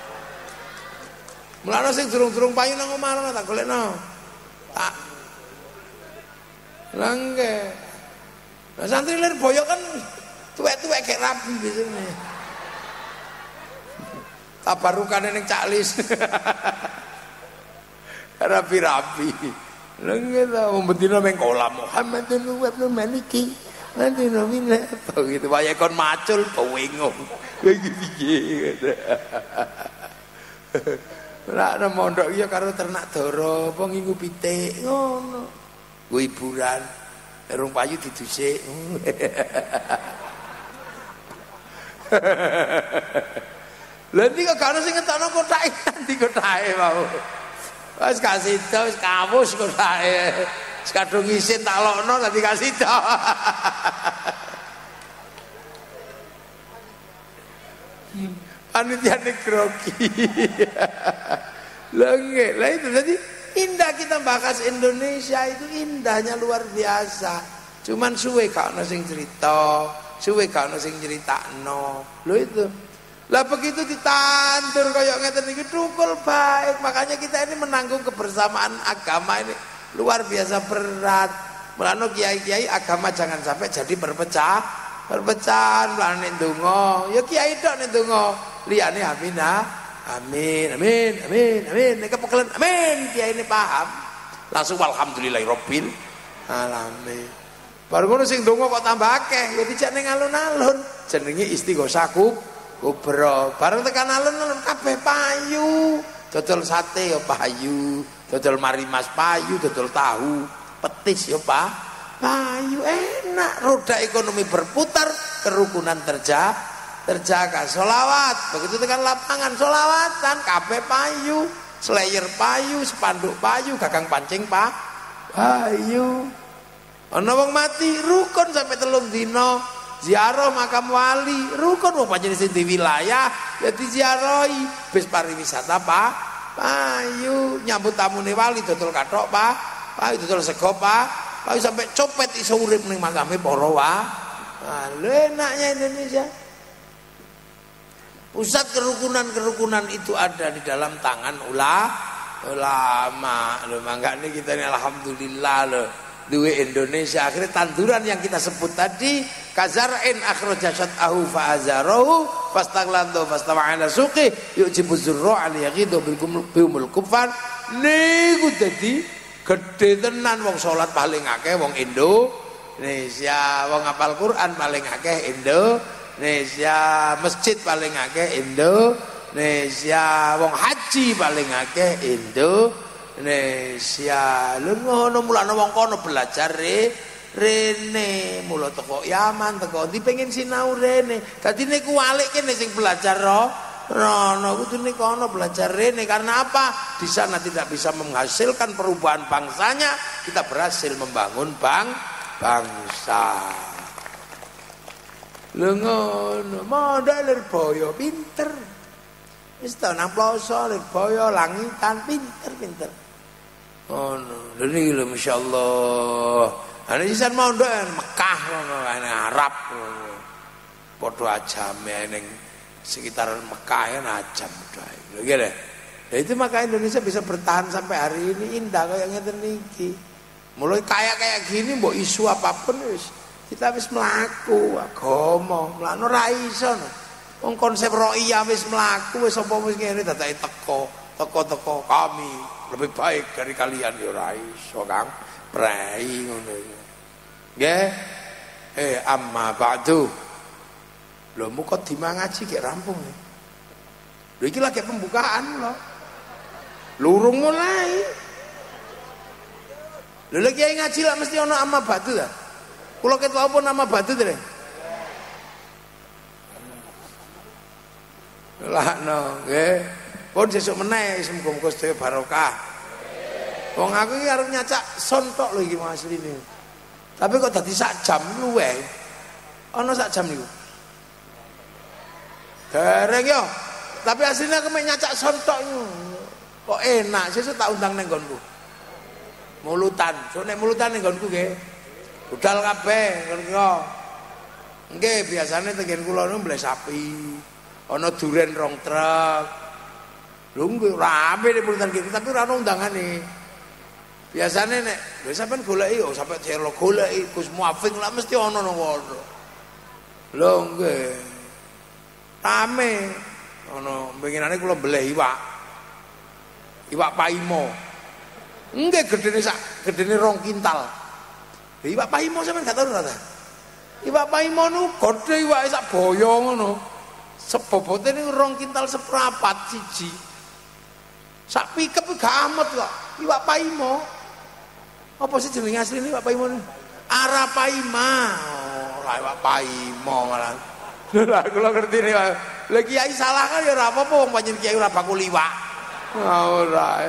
Mulane sing durung-durung payu nang omah tak golekno. Tak. Lah nggih. Lah santri lir boyo kan tuwek-tuwek kayak rapi biasane. Tabarukane ning caklis. Rapi-rapi. Lha ngene wong bendina meng kolam Muhammadun wa ibnu Maliki. Nanti nomine gitu wae kon macul bawengong. Iki piye. Lah nang mondok iya karo ternak dara apa ngingu pitik ngono. Ku hiburan. Erung payu didusik. Lha iki kok karo sing ngetokno kothake nanti kothake mau. Wis kasih to wis kawus kothake. Wis kadung isin tak lokno dadi kasih to. Panitiane grogi. Lah nggih, lah itu jadi indah kita bahas Indonesia itu indahnya luar biasa. Cuman suwe gak ono sing cerita, suwe gak ono sing nyeritakno. Lho itu. Lah begitu ditandur kayak ngeten iki tukul baik. Makanya kita ini menanggung kebersamaan agama ini luar biasa berat. Mulane kiai-kiai agama jangan sampai jadi berpecah, perpecahan. Mulane ndonga, ya kiai tok nek ndonga, liyane aminah. Amin, amin, amin, amin. Nek kepekelen amin, kiai ini paham. Langsung alhamdulillahirabbil alamin. Baru ngono sing ndonga kok tambah akeh, ya dijak ning alun-alun. Jenenge istighosah kubra. Bareng tekan alun-alun kabeh payu. Dodol sate ya payu, dodol marimas payu, dodol tahu, petis ya Pak. Payu enak, roda ekonomi berputar, kerukunan terjaga. Terjaga. Sholawat begitu tekan lapangan sholawatan kabeh payu, slayer payu, spanduk payu, gagang pancing pak payu. Ana wong mati rukun sampai telung dino ziarah makam wali rukun. Wong pancen sing di wilayah ya diziarahi. Bis pariwisata pak payu, nyambut tamune wali dodol kathok pak payu, dodol sego pak payu, sampai copet iso urip ning makame para wah. Nah, enaknya Indonesia. Pusat kerukunan-kerukunan itu ada di dalam tangan ulah ulama. Lho mangga nih kita ini alhamdulillah lho duwe Indonesia. Akhirnya tanduran yang kita sebut tadi kazar'in akhraja syat'ahu fa'azarahu fastaghlando fastama'ala suqi yu'jibu zurra' al-yaghidhu bil kufar. Niku dadi gede tenan. Wong salat paling akeh wong Indonesia, wong hafal Quran paling akeh Indonesia, Indonesia, masjid paling akeh Indonesia, wong haji paling akeh Indonesia. Lho ngono mulane wong kono belajar re rene, mula teko Yaman, teko ndi pengen sinau rene. Dadi niku walik kene sing belajar ro rono kudune kono belajar rene. Karena apa? Di sana tidak bisa menghasilkan perubahan bangsanya, kita berhasil membangun bang bangsa. Lho ngono, modal Lirboyo pinter. Wis ta nang ploso Lirboyo langitan pinter-pinter. Ngono. Lho niki lho masyaallah. Ana sisan mondok Mekah ngono, ana Arab ngono. Padha ajame ning sekitar Mekah ya ajam udah. Lho nggih. Lah itu maka Indonesia bisa bertahan sampai hari ini indah kayak ngeten niki. Mulai kayak kayak gini mbok isu apapun wis kita wis mlaku agama, mlakno ra iso. Wong konsep ro'iyah wis mlaku, wis apa wis ngene dadake teko, teko-teko kami lebih baik dari kalian ya ora iso, Kang. Prei ngono iki. Nggih. Eh amma ba'du. Lho muka dima ngaji gek rampung. Lho iki lagi pembukaan lho. Lurung mulai. Lho lagi ngaji lah mesti ana amma ba'du ta. Kula ket apa nama batu to? Lah no, nggih. Pun sesuk meneh muga-muga sedaya barokah. Wong aku iki arep nyacak sontok lho iki asline. Tapi kok dadi sak jam luweh. Ana sak jam niku. Dereng yo. Tapi aslinya aku mek nyacak sontok niku. Kok enak, sesuk tak undang ning nggonku. Mulutan. So nek mulutan ning nggonku nggih. Budal kabeh kira-kira. Nggih, biasane tengen kula niku mbleh sapi. Ana duren rong truk. Lho nggih rame nek pulutan iki, tapi ora ono undangane. Biasane nek lho sampean goleki oh sampe celo goleki Gus Muafik lah mesti ana nang kono. Lho nggih. Rame. Ana penginane kula mbleh iwak. Iwak paimo. Nggih gedene sak gedene rong kintal. Iwak paimo sampean gak tau ora ta? Iwak paimo nu gede iwake sak boyo ngono. Sebobote niku rong kintal seprapat siji. Sak pikep gak amet kok. Iwak paimo. Apa sih jenenge asline iwak paimo niku? Arapaima. Oh, ora iwak paimo malah. Lha kula ngerti nih. Lah kiai salah kan ya ora apa-apa wong panjenengan kiai ora bakul iwak. Ora.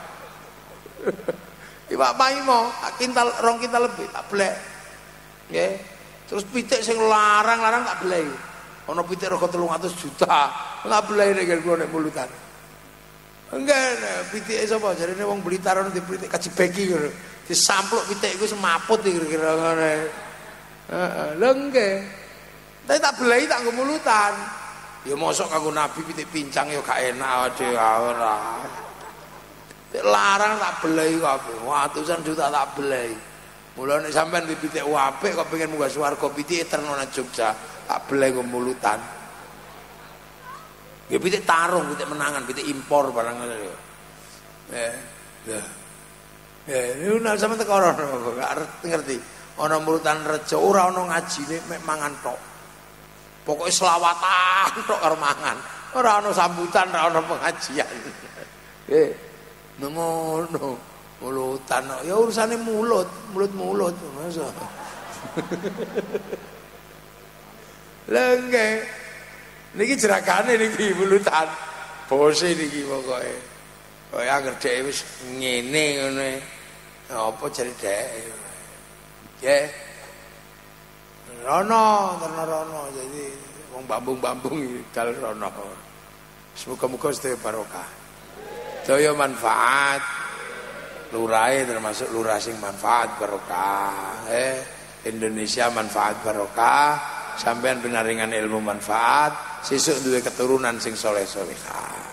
Iwak paimo, kintal rong kintal lebih tak blek. Nggih. Terus pitik sing larang-larang tak blek. Ana pitik rega telung atus juta. Ngabelahi nek kula nek mulutan. Enggak, pitike sapa jarene wong Blitar ono di pitik kajibeki ngono. Disampluk pitik iku semaput kira-kira ngene. Heeh, lho nggih. Tapi tak belahi tak nggo mulutan. Ya mosok kanggo nabi pitik pincang ya gak enak ade ora. Larang tak belahi kabeh. Atusan juta tak belahi. Mula nek sampean di pitik apik kok pengen munggah swarga pitike terno nang Jogja, tak belahi nggo mulutan. Ya pitik tarung, pitik menangan, pitik impor barang ngono lho. Eh, ya. Ya, niku nek sampean teko rono gak ngerti. Ana mulutan rejo ora ana ngajine mek mangan tok. Pokoke selawatan tok karo mangan. Ora ana sambutan, ora ana pengajian. Eh, ngono. Mulutan ya urusane mulut, mulut-mulut masa. Lha nggih. Niki jerakane niki mulutan. Bose niki pokoke. Kaya anggere dhek wis ngene ngene. Apa jare dhek? Nggih. Rono, terno rono. Jadi wong bambung-bambung dal rono. Semoga-moga sedaya barokah. Daya manfaat. Lurahe termasuk lurah sing manfaat barokah. Eh, Indonesia manfaat barokah. Sampean pinaringan ilmu manfaat, sesuk duwe keturunan sing soleh-solehah.